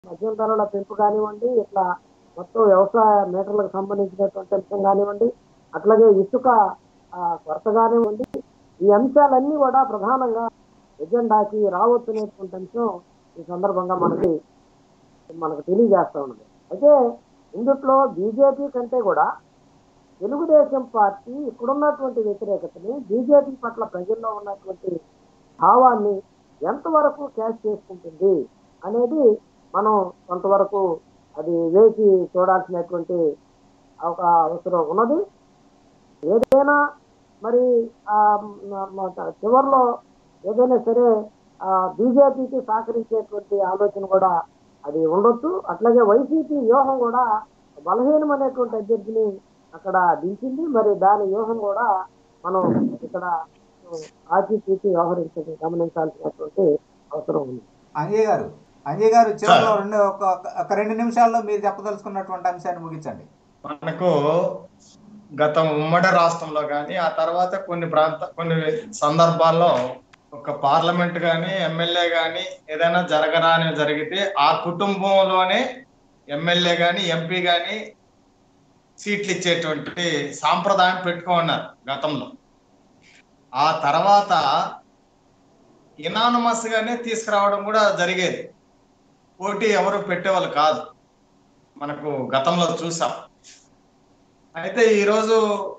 మద్యం ధరల పెంపు కానివ్వండి, ఇట్లా మొత్తం వ్యవసాయ మీటర్లకు సంబంధించినటువంటి అంశం కానివ్వండి, అట్లాగే ఇసుక కొరత కానివ్వండి, ఈ అంశాలన్నీ కూడా ప్రధానంగా ఎజెండాకి రావచ్చునేటువంటి అంశం ఈ సందర్భంగా మనకి మనకు తెలియజేస్తా ఉన్నది. అయితే ఇందుట్లో బీజేపీ కంటే కూడా తెలుగుదేశం పార్టీ ఇప్పుడున్నటువంటి వ్యతిరేకతని, బీజేపీ పట్ల ప్రజల్లో ఉన్నటువంటి భావాన్ని ఎంతవరకు క్యాచ్ చేసుకుంటుంది అనేది మనం కొంతవరకు అది వేసి చూడాల్సినటువంటి ఒక అవసరం ఉన్నది. ఏదైనా మరి చివరిలో ఏదైనా సరే బీజేపీకి సహకరించేటువంటి ఆలోచన కూడా అది ఉండొచ్చు. అట్లాగే వైసీపీ వ్యూహం కూడా బలహీనమైనటువంటి అభ్యర్థిని అక్కడ దించింది. మరి దాని వ్యూహం కూడా మనం ఇక్కడ ఆచితూచి వ్యవహరించడం గమనించాల్సినటువంటి అవసరం ఉంది. అంజయ్ గారు చివరిలో ఒక 2 నిమిషాల్లో మీరు చెప్పదలుచుకున్నటువంటి అంశాన్ని ముగించండి. మనకు గత ఉమ్మడి రాష్ట్రంలో కానీ ఆ తర్వాత కొన్ని సందర్భాల్లో ఒక పార్లమెంట్ కానీ ఎమ్మెల్యే కానీ ఏదైనా జరగరాని జరిగితే ఆ కుటుంబంలోనే ఎమ్మెల్యే కానీ ఎంపీ కానీ సీట్లు ఇచ్చేటువంటి సాంప్రదాయం పెట్టుకున్నారు గతంలో. ఆ తర్వాత ఇనానమస్ గానే తీసుకురావడం కూడా జరిగేది. పోటీ ఎవరు పెట్టేవాళ్ళు కాదు, మనకు గతంలో చూసాం. అయితే ఈరోజు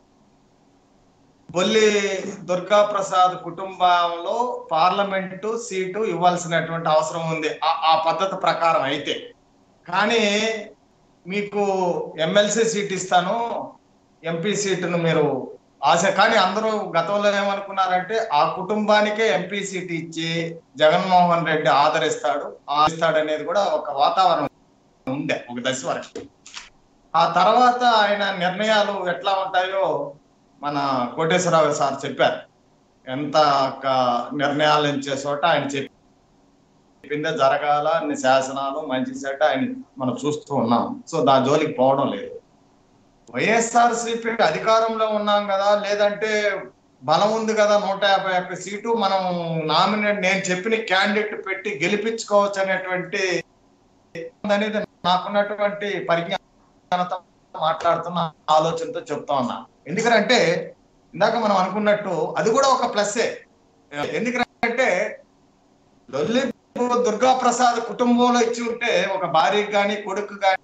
బొల్లి దుర్గా ప్రసాద్ కుటుంబంలో పార్లమెంటు సీటు ఇవ్వాల్సినటువంటి అవసరం ఉంది ఆ పద్ధతి ప్రకారం అయితే. కానీ మీకు ఎమ్మెల్సీ సీట్ ఇస్తాను, ఎంపీ సీటును మీరు ఆశ, కానీ అందరూ గతంలో ఏమనుకున్నారంటే ఆ కుటుంబానికే ఎంపీ సీట్ ఇచ్చి జగన్మోహన్ రెడ్డి ఆదరిస్తాడు అనేది కూడా ఒక వాతావరణం ఉండే ఒక దశ వరకు. ఆ తర్వాత ఆయన నిర్ణయాలు ఎట్లా ఉంటాయో మన కోటేశ్వరరావు సార్ చెప్పారు. ఎంత నిర్ణయాలు ఇచ్చే చోట ఆయన చెప్పిందే జరగాల, అన్ని శాసనాలు మంచి చెడ్డ ఆయన మనం చూస్తూ ఉన్నాం. సో దాని జోలికి పోవడం లేదు. వైఎస్ఆర్సీపీ అధికారంలో ఉన్నాం కదా, లేదంటే బలం ఉంది కదా, 151 సీటు మనం నేను చెప్పిన క్యాండిడేట్ పెట్టి గెలిపించుకోవచ్చు అనేటువంటి అనేది నాకున్నటువంటి పరిజ్ఞానంతో మాట్లాడుతున్న ఆలోచనతో చెప్తా ఉన్నా. ఎందుకంటే ఇందాక మనం అనుకున్నట్టు అది కూడా ఒక ప్లస్సే. ఎందుకంటే లొల్లి దుర్గా ప్రసాద్ కుటుంబంలో ఇచ్చి ఉంటే ఒక భార్యకి కానీ కొడుకు కానీ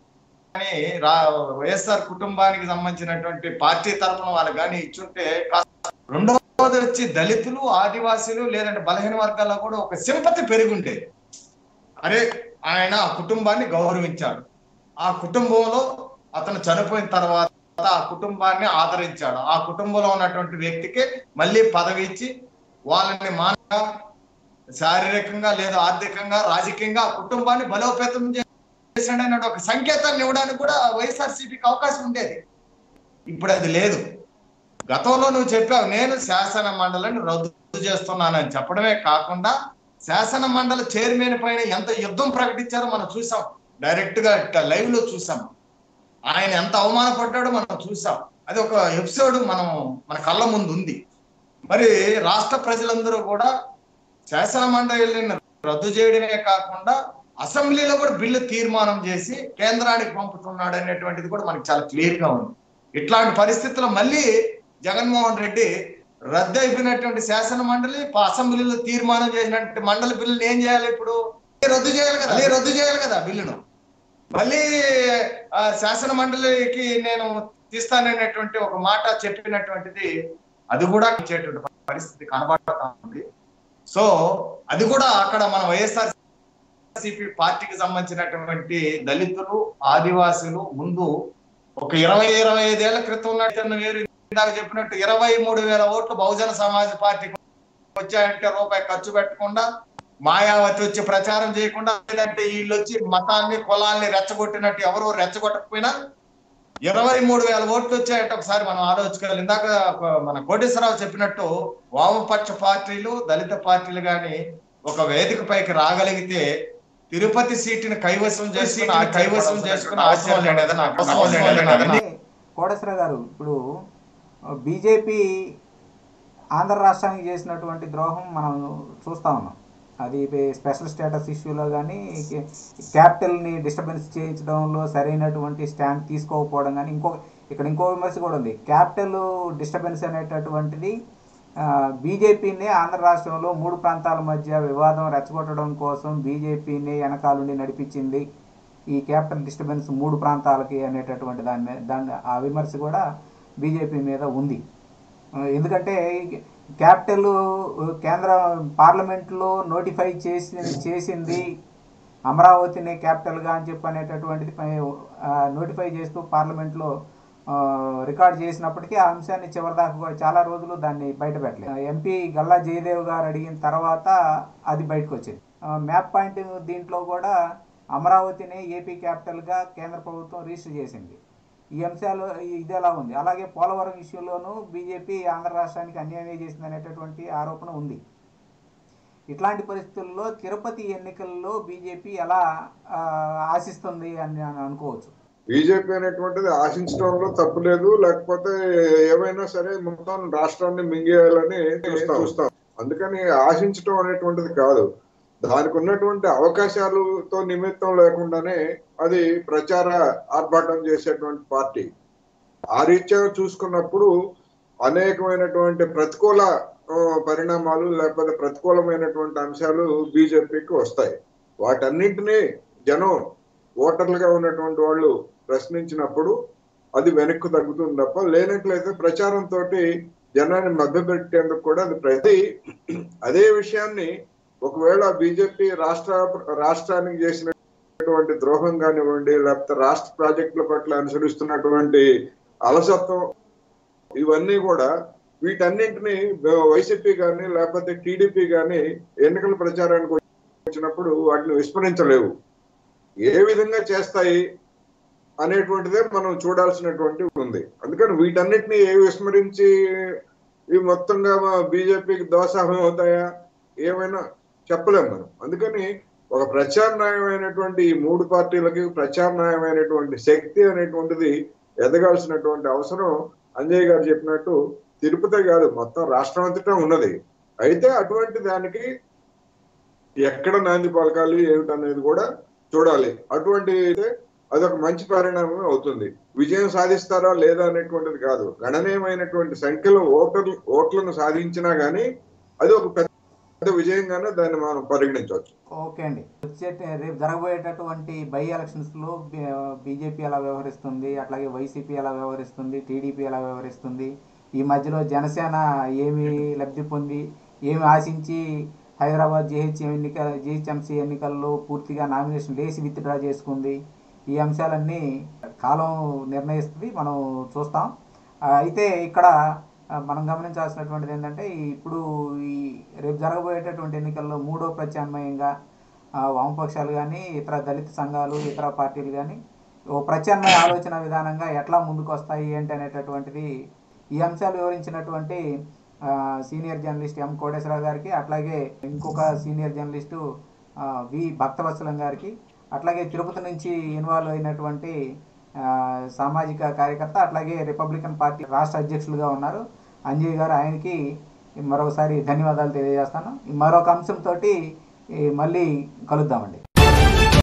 వైఎస్ఆర్ కుటుంబానికి సంబంధించినటువంటి పార్టీ తరఫున వాళ్ళు కానీ ఇచ్చుంటే, రెండవది వచ్చి దళితులు, ఆదివాసీలు లేదంటే బలహీన వర్గాల్లో కూడా ఒక సింపతి పెరుగుండేది. అరే ఆయన ఆ కుటుంబాన్ని గౌరవించాడు, ఆ కుటుంబంలో అతను చనిపోయిన తర్వాత ఆ కుటుంబాన్ని ఆదరించాడు, ఆ కుటుంబంలో ఉన్నటువంటి వ్యక్తికి మళ్ళీ పదవి ఇచ్చి వాళ్ళని మానవ శారీరకంగా లేదా ఆర్థికంగా రాజకీయంగా ఆ కుటుంబాన్ని బలోపేతం చేశాడనే ఒక సంకేతాన్ని ఇవ్వడానికి కూడా వైఎస్ఆర్సీపీకి అవకాశం ఉండేది. ఇప్పుడు అది లేదు. గతంలో నువ్వు చెప్పావు నేను శాసన మండలిని రద్దు చేస్తున్నానని చెప్పడమే కాకుండా శాసన మండలి చైర్మన్ పైన ఎంత యుద్ధం ప్రకటించారో మనం చూసాం. డైరెక్ట్ గా లైవ్ లో చూసాం. ఆయన ఎంత అవమానపడ్డాడో మనం చూసాం. అది ఒక ఎపిసోడ్ మన కళ్ళ ముందు ఉంది. మరి రాష్ట్ర ప్రజలందరూ కూడా శాసన మండలిని రద్దు చేయడమే కాకుండా అసెంబ్లీలో కూడా బిల్లు తీర్మానం చేసి కేంద్రానికి పంపుతున్నాడు అనేటువంటిది కూడా మనకి చాలా క్లియర్ గా ఉంది. ఇట్లాంటి పరిస్థితుల్లో మళ్ళీ జగన్మోహన్ రెడ్డి రద్దు అయిపోయినటువంటి శాసన మండలి అసెంబ్లీలో తీర్మానం చేసినటువంటి మండలి బిల్లుని ఏం చేయాలి? ఇప్పుడు రద్దు చేయాలి కదా బిల్లును. మళ్ళీ శాసన మండలికి నేను తీస్తాననేటువంటి ఒక మాట చెప్పినటువంటిది అది కూడా ఇచ్చేటువంటి పరిస్థితి కనబడతా ఉంది. సో అది కూడా అక్కడ మన వైఎస్ఆర్సీపీ పార్టీకి సంబంధించినటువంటి దళితులు, ఆదివాసులు ముందు ఒక 20-25 ఏళ్ల క్రితం ఉన్నట్టు వేరు. ఇందాక చెప్పినట్టు 23,000 ఓట్లు బహుజన సమాజ్ పార్టీకి వచ్చాయంటే రూపాయి ఖర్చు పెట్టకుండా, మాయావతి వచ్చి ప్రచారం చేయకుండా, లేదంటే వీళ్ళు వచ్చి మతాన్ని కులాల్ని రెచ్చగొట్టినట్టు ఎవరు రెచ్చగొట్టకపోయినా 23,000 ఓట్లు వచ్చాయంటే ఒకసారి మనం ఆలోచించాలి. ఇందాక మన కోటేశ్వరరావు చెప్పినట్టు వామపక్ష పార్టీలు, దళిత పార్టీలు కానీ ఒక వేదిక పైకి రాగలిగితే తిరుపతి సీటుని కైవసం చేసుకుని అవసరం లేదని. కోటేశ్వరరావు గారు, ఇప్పుడు బీజేపీ ఆంధ్ర రాష్ట్రానికి చేసినటువంటి ద్రోహం మనం చూస్తా ఉన్నాం. అది స్పెషల్ స్టేటస్ ఇష్యూలో కానీ క్యాపిటల్ని డిస్టర్బెన్స్ చేయించడంలో సరైనటువంటి స్టాండ్ తీసుకోకపోవడం కానీ ఇంకో విమర్శ కూడా ఉంది. క్యాపిటల్ డిస్టర్బెన్స్ అనేటటువంటిది బీజేపీని ఆంధ్ర రాష్ట్రంలో 3 ప్రాంతాల మధ్య వివాదం రెచ్చగొట్టడం కోసం బీజేపీని వెనకాలండి నడిపించింది ఈ క్యాపిటల్ డిస్టర్బెన్స్ 3 ప్రాంతాలకి అనేటటువంటి దాని ఆ విమర్శ కూడా బీజేపీ మీద ఉంది. ఎందుకంటే క్యాపిటల్ కేంద్ర పార్లమెంట్లో నోటిఫై చేసింది అమరావతిని క్యాపిటల్గా అని చెప్పి అనేటటువంటిది నోటిఫై చేస్తూ పార్లమెంట్లో రికార్డ్ చేసినప్పటికీ ఆ అంశాన్ని చివరిదాకా కూడా చాలా రోజులు దాన్ని బయట పెట్టలేదు. ఎంపీ గల్లా జయదేవ్ గారు అడిగిన తర్వాత అది బయటకు వచ్చింది. మ్యాప్ పాయింట్ దీంట్లో కూడా అమరావతిని ఏపీ క్యాపిటల్గా కేంద్ర ప్రభుత్వం రిజిస్టర్ చేసింది. ఈ అంశాలు ఇది ఎలా ఉంది. అలాగే పోలవరం ఇష్యూలోనూ బీజేపీ ఆంధ్ర రాష్ట్రానికి అన్యాయం చేసింది అనేటటువంటి ఆరోపణ ఉంది. ఇట్లాంటి పరిస్థితుల్లో తిరుపతి ఎన్నికల్లో బీజేపీ ఎలా ఆశిస్తుంది అని అనుకోవచ్చు. బీజేపీ అనేటువంటిది ఆశించడంలో తప్పు లేదు, లేకపోతే ఏమైనా సరే మొత్తం రాష్ట్రాన్ని మింగేయాలని చూస్తాం. అందుకని ఆశించడం అనేటువంటిది కాదు, దానికి ఉన్నటువంటి అవకాశాలతో నిమిత్తం లేకుండానే అది ప్రచార ఆర్భాటం చేసేటువంటి పార్టీ. ఆ రీత్యా చూసుకున్నప్పుడు అనేకమైనటువంటి ప్రతికూల పరిణామాలు లేకపోతే ప్రతికూలమైనటువంటి అంశాలు బీజేపీకి వస్తాయి. వాటన్నింటినీ జనం ఓటర్లుగా ఉన్నటువంటి వాళ్ళు ప్రశ్నించినప్పుడు అది వెనక్కు తగ్గుతుంది తప్ప, లేనట్లయితే ప్రచారంతో జనాన్ని మభ్యపెట్టేందుకు కూడా అది అదే విషయాన్ని ఒకవేళ బీజేపీ రాష్ట్రానికి చేసినటువంటి ద్రోహం కానివ్వండి, లేకపోతే రాష్ట్ర ప్రాజెక్టుల పట్ల అనుసరిస్తున్నటువంటి అలసత్వం, ఇవన్నీ కూడా వీటన్నింటినీ వైసీపీ కానీ లేకపోతే టీడీపీ కానీ ఎన్నికల ప్రచారానికి వచ్చినప్పుడు వాటిని విస్మరించలేవు. ఏ విధంగా చేస్తాయి అనేటువంటిదే మనం చూడాల్సినటువంటి ఉంది. అందుకని వీటన్నిటిని విస్మరించి ఇవి మొత్తంగా బీజేపీకి దోషాహం అవుతాయా ఏమైనా చెప్పలేము మనం. అందుకని ఒక ప్రత్యామ్నాయమైనటువంటి ఈ 3 పార్టీలకి ప్రత్యామ్నాయమైనటువంటి శక్తి అనేటువంటిది ఎదగాల్సినటువంటి అవసరం అంజయ్ గారు చెప్పినట్టు తిరుపతి కాదు మొత్తం రాష్ట్రం అంతటా ఉన్నది. అయితే అటువంటి దానికి ఎక్కడ నాంది పలకాలి ఏమిటనేది కూడా చూడాలి. అటువంటి అదొక మంచి పరిణామం అవుతుంది. విజయం సాధిస్తారా లేదా అనేటువంటిది కాదు, గణనీయమైనటువంటి సంఖ్యలో ఓట్లను సాధించినా గానీ అది ఒక పెద్ద విజయంగానే దాన్ని మనం పరిగణించవచ్చు. ఓకే అండి, రేపు జరగబోయేటటువంటి బై ఎలక్షన్స్ లో బీజేపీ ఎలా వ్యవహరిస్తుంది, అట్లాగే వైసీపీ ఎలా వ్యవహరిస్తుంది, టీడీపీ ఎలా వ్యవహరిస్తుంది, ఈ మధ్యలో జనసేన ఏమి లబ్ధి పొంది ఏమి ఆశించి హైదరాబాద్ జిహెచ్ఎంసీ ఎన్నికల్లో పూర్తిగా నామినేషన్ వేసి విత్డ్రా చేసుకుంది, ఈ అంశాలన్నీ కాలం నిర్ణయిస్తుంది, మనం చూస్తాం. అయితే ఇక్కడ మనం గమనించాల్సినటువంటిది ఏంటంటే ఇప్పుడు ఈ రేపు జరగబోయేటటువంటి ఎన్నికల్లో 3వ ప్రత్యామ్నాయంగా వామపక్షాలు కానీ ఇతర దళిత సంఘాలు ఇతర పార్టీలు కానీ ఓ ప్రత్యామ్నాయ ఆలోచన విధానంగా ఎట్లా ముందుకు వస్తాయి ఏంటి అనేటటువంటిది ఈ అంశాలు వివరించినటువంటి సీనియర్ జర్నలిస్ట్ ఎం కోటేశ్వరరావు గారికి, అట్లాగే ఇంకొక సీనియర్ జర్నలిస్టు వి భక్తవత్సలం గారికి, అట్లాగే తిరుపతి నుంచి ఇన్వాల్వ్ అయినటువంటి సామాజిక కార్యకర్త అట్లాగే రిపబ్లికన్ పార్టీ రాష్ట్ర అధ్యక్షులుగా ఉన్నారు అంజయ్ గారు, ఆయనకి మరోసారి ధన్యవాదాలు తెలియజేస్తాను. మరొక అంశంతో మళ్ళీ కలుద్దామండి.